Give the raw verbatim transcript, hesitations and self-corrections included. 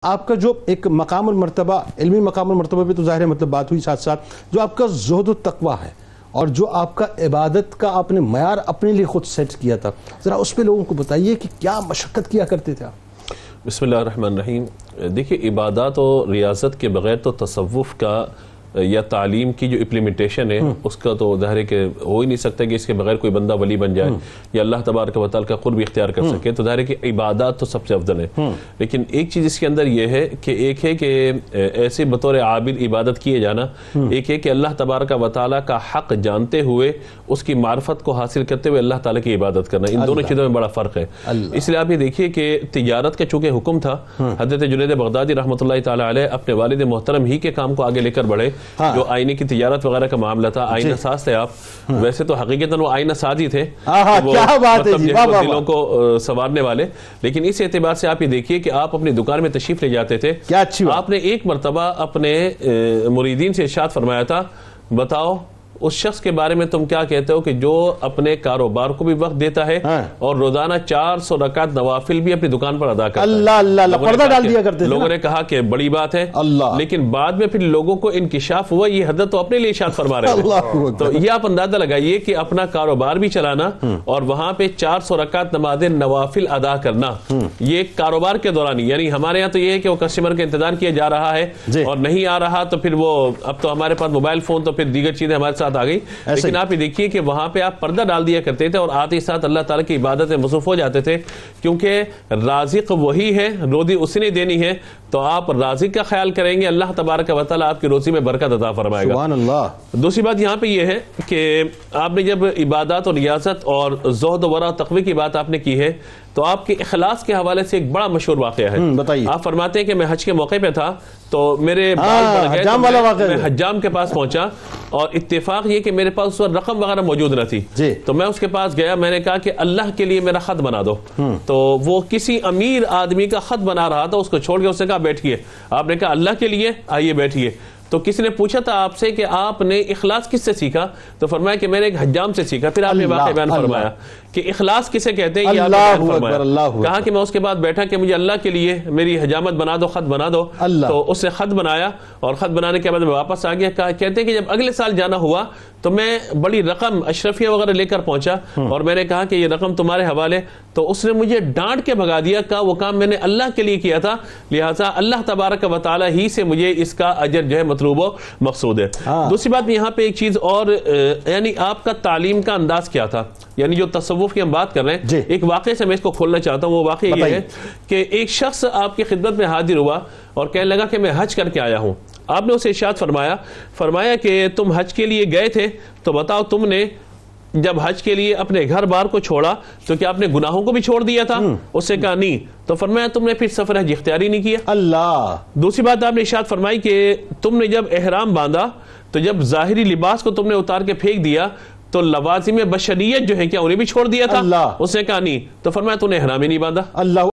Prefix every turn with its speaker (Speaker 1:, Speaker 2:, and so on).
Speaker 1: آپ کا جو ایک مقام المرتبہ علمی مقام المرتبہ پہ تو ظاہر ہے مطلب بات ہوئی، ساتھ ساتھ جو آپ کا زہد و تقویٰ ہے اور جو آپ کا عبادت کا آپ نے معیار اپنے لیے خود سیٹ کیا تھا، ذرا اس پہ لوگوں کو بتائیے کہ کیا مشقت کیا کرتے تھے آپ؟
Speaker 2: بسم اللہ الرحمن الرحیم۔ دیکھیے، عبادات اور ریاضت کے بغیر تو تصوف کا یا تعلیم کی جو امپلیمنٹیشن ہے اس کا تو ظاہر ہے کہ ہو ہی نہیں سکتا کہ اس کے بغیر کوئی بندہ ولی بن جائے یا اللہ تبارک و تعالیٰ کا قرب اختیار کر سکے، تو ظاہر ہے کہ عبادات تو سب سے افضل ہے۔ لیکن ایک چیز اس کے اندر یہ ہے کہ ایک ہے کہ ایسے بطور عابد عبادت کیے جانا، ایک ہے کہ اللہ تبارک و تعالیٰ کا حق جانتے ہوئے اس کی معرفت کو حاصل کرتے ہوئے اللہ تعالیٰ کی عبادت کرنا، ان دونوں چیزوں میں بڑا فرق ہے۔ اس لیے آپ یہ دیکھیے کہ تجارت کا چونکہ حکم تھا، حضرت جنید بغدادی رحمۃ اللہ تعالیٰ علیہ اپنے والد محترم ہی کے کام کو آگے لے کر بڑھے، جو آئینے کی تجارت وغیرہ کا معاملہ تھا۔ آئینہ ساز تھے آپ، ویسے تو حقیقتاً وہ آئینہ ساز ہی تھے، دلوں کو سنوارنے والے، لیکن اس اعتبار سے آپ یہ دیکھیے کہ آپ اپنی دکان میں تشریف لے جاتے تھے، آپ نے ایک مرتبہ اپنے مریدین سے ارشاد فرمایا تھا، بتاؤ اس شخص کے بارے میں تم کیا کہتے ہو کہ جو اپنے کاروبار کو بھی وقت دیتا ہے اور روزانہ چار سو رکعت نوافل بھی اپنی دکان پر ادا کرتا ہے۔
Speaker 1: اللہ اللہ پردہ ڈال دیا کرتے تھے۔
Speaker 2: لوگوں نے کہا کہ بڑی بات ہے، لیکن بعد میں پھر لوگوں کو انکشاف ہوا یہ حضرت تو اپنے لیے ارشاد فرما رہے ہیں۔ تو یہ آپ اندازہ لگائیے کہ اپنا کاروبار بھی چلانا اور وہاں پہ چار سو رکعت نماز نوافل ادا کرنا، یہ کاروبار کے دوران ہی، یعنی ہمارے یہاں تو یہ ہے کہ وہ کسٹمر کا انتظار کیا جا رہا ہے اور نہیں آ رہا تو پھر وہ، اب تو ہمارے پاس موبائل فون تو پھر دیگر چیزیں ہمارے ساتھ آ گئی، لیکن آپ یہ دیکھیے کہ وہاں پہ آپ پردہ ڈال دیا کرتے تھے اور آتے ساتھ اللہ تعالیٰ کی عبادت میں مصروف ہو جاتے تھے، کیونکہ رازق وہی ہے، روزی اسی نے دینی ہے، تو آپ رازق کا خیال کریں گے، اللہ تبارک و تعالیٰ آپ کی روزی میں برکت عطا فرمائے گا۔
Speaker 1: سبحان اللہ۔
Speaker 2: دوسری بات یہاں پہ یہ ہے کہ آپ نے جب عبادات اور ریاضت اور زہد و ورع و تقوی کی بات آپ نے کی ہے، تو آپ کے اخلاص کے حوالے سے ایک بڑا مشہور واقعہ ہے۔
Speaker 1: بتائیے۔
Speaker 2: آپ فرماتے ہیں کہ میں حج کے موقع پہ تھا تو میرے بال بڑھ گئے، تو میں, میں حجام کے پاس پہنچا اور اتفاق یہ کہ میرے پاس اس وقت رقم وغیرہ موجود نہ تھی، تو میں اس کے پاس گیا، میں نے کہا کہ اللہ کے لیے میرا خط بنا دو، تو وہ کسی امیر آدمی کا خط بنا رہا تھا، اس کو چھوڑ کے اس نے کہا بیٹھیے۔ آپ نے کہا اللہ کے لیے، آئیے بیٹھیے۔ تو کسی نے پوچھا تھا آپ سے کہ آپ نے اخلاص کس سے سیکھا؟ تو فرمایا کہ میں نے ایک حجام سے سیکھا۔ پھر آپ نے واقعہ بیان فرمایا کہ اخلاص کسے کہتے ہیں، یہ آپ نے بیان فرمایا۔ کہا کہ میں اس کے بعد بیٹھا کہ مجھے اللہ کے لیے میری حجامت بنا دو، خط بنا دو، تو اس سے خط بنایا اور خط بنانے کے بعد میں واپس آ گیا۔ کہتے ہیں کہ جب اگلے سال جانا ہوا تو میں بڑی رقم اشرفیہ وغیرہ لے کر پہنچا اور میں نے کہا کہ یہ رقم تمہارے حوالے، تو اس نے مجھے ڈانٹ کے بھگا دیا، کہا وہ کام میں نے اللہ کے لیے کیا تھا، لہٰذا اللہ تبارک و تعالیٰ ہی سے مجھے اس کا اجر جو ہے مطلوب و مقصود ہے۔ دوسری بات یہاں پہ ایک چیز اور، یعنی آپ کا تعلیم کا انداز کیا تھا، یعنی جو تصوف کی ہم بات کر رہے ہیں، ایک واقعے سے میں اس کو کھولنا چاہتا ہوں۔ وہ واقعہ یہ ہے کہ ایک شخص آپ کی خدمت میں حاضر ہوا اور کہنے لگا کہ میں حج کر کے آیا ہوں۔ آپ نے اسے ارشاد فرمایا فرمایا کہ تم حج کے لیے گئے تھے، تو بتاؤ تم نے جب حج کے لیے اپنے گھر بار کو چھوڑا تو کیا آپ نے گناہوں کو بھی چھوڑ دیا تھا؟ اس سے کہا نہیں۔ تو فرمایا تم نے پھر سفر حج اختیاری نہیں کیا۔ اللہ۔ دوسری بات آپ نے ارشاد فرمائی کہ تم نے جب احرام باندھا تو جب ظاہری لباس کو تم نے اتار کے پھینک دیا تو لوازم بشریت جو ہے کیا انہیں بھی چھوڑ دیا تھا؟ اس نے کہا نہیں۔ تو فرمایا تم نے احرام ہی نہیں باندھا۔ اللہ۔